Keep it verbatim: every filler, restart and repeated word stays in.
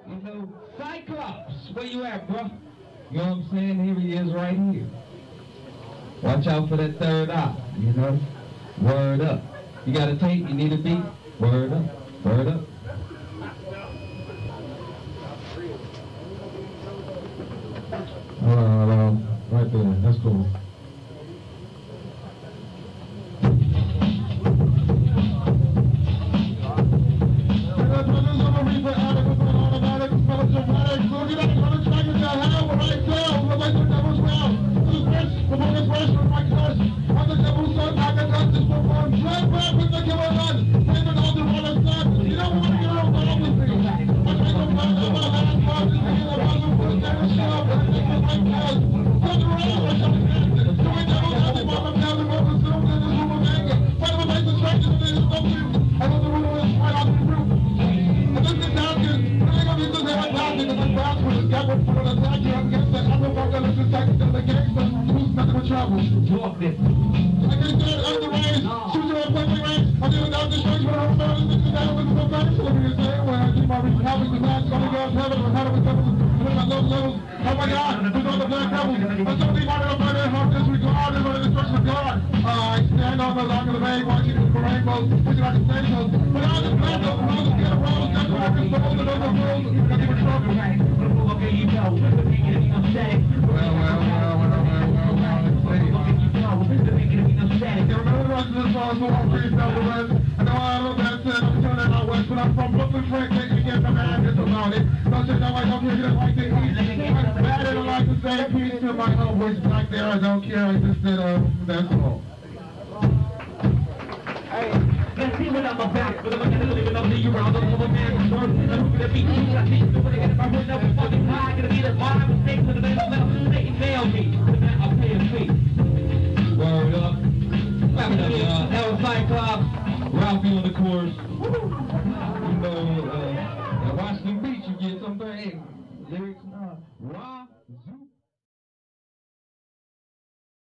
You know, Cyclops, where you at, bro? You know what I'm saying? Here he is right here. Watch out for that third eye, you know? Word up. You got a tape, you need a beat? Word up, word up. Uh, right there, that's cool. Talk this. Oh my God, who's on the black devil? I'm so deep out of my heart, heart disregard, and the destruction of God. Uh, I stand on the lock of the bank, watching the rainbows, wishing I could say so. But I just black up, and I just get a rose, that's what I can soul, and those are rules, I give a trouble. Okay, you know, the making of enough static. Well, well, well, well, well, well, well, let's see. Okay, you know, the making of enough static. You remember the rest of this song, so I'm freestyle the rest. I know I don't know that said, I'm turning out west, but I'm from Brooklyn, Frank, they can get the man, it's about it. Don't say that like I'm here, just like the east. I'm bad, I don't like to say peace to my homeboys back there, I don't care, I just said, uh, that's all. Let's see what I'm about, but I'm not gonna live another year around. I'm a man from birth, and I'm gonna be easy. I think the way if I went up fucking high, gonna be the my mistake with the man who let you nail me. The man I'll pay a fee. Word up. Wrap it up, y'all. That was Cyclops. RAPHI on the chorus. You know, uh, Washington Beach, you get something. Hey, lyrics.